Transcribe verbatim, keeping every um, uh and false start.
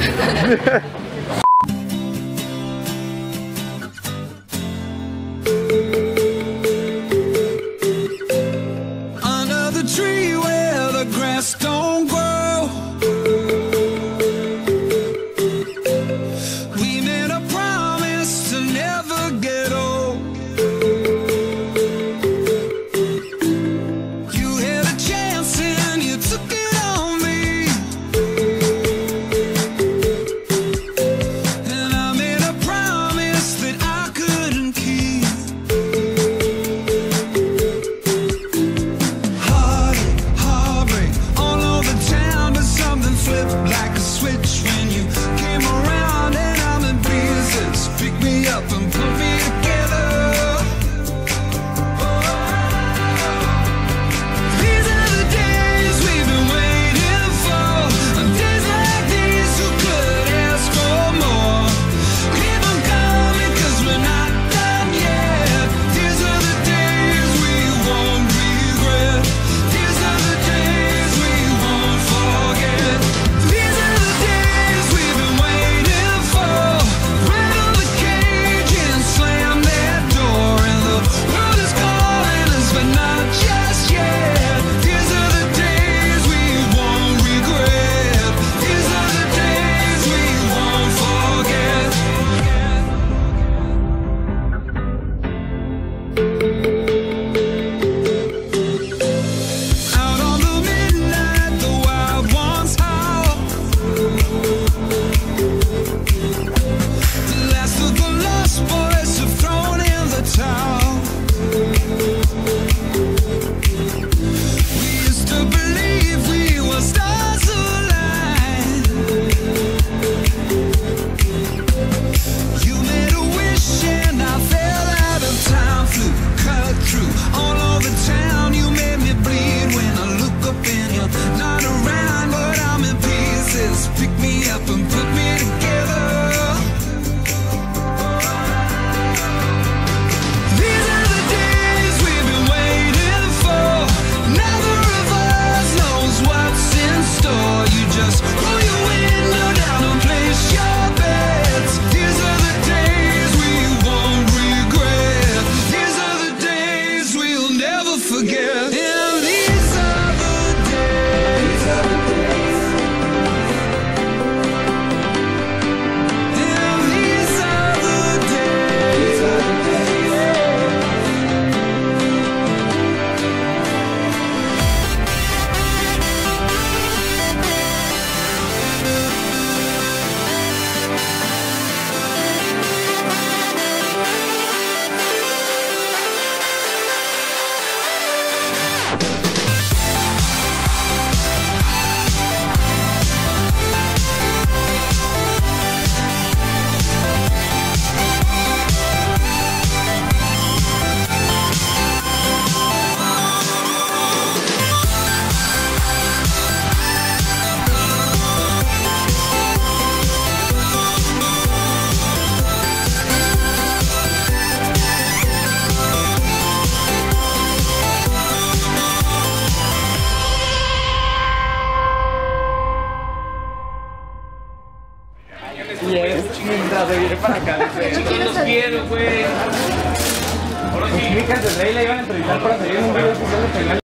Don't grow. We made a promise to never get old. You had a chance and you took it on me, and I made a promise that I couldn't keep. Heartache, heartbreak, flipped like a switch when you came around, and I'm in pieces. Pick me up and put me together. These are the days we've been waiting for. On days like these, who could ask for more? Keep them coming, cause we're not done yet. These are the days we won't regret. These are the days we won't forget. Pick me up and put me together. These are the days we've been waiting for. Neither of us knows what's in store. You just roll your window down and place your bets. These are the days we won't regret. These are the days we'll never forget. And these are the days. These are the days. Mientras se viene para acá, no los quiero, güey. Ahora sí, de Rey la iban a entrevistar para salir en un video especial de penal.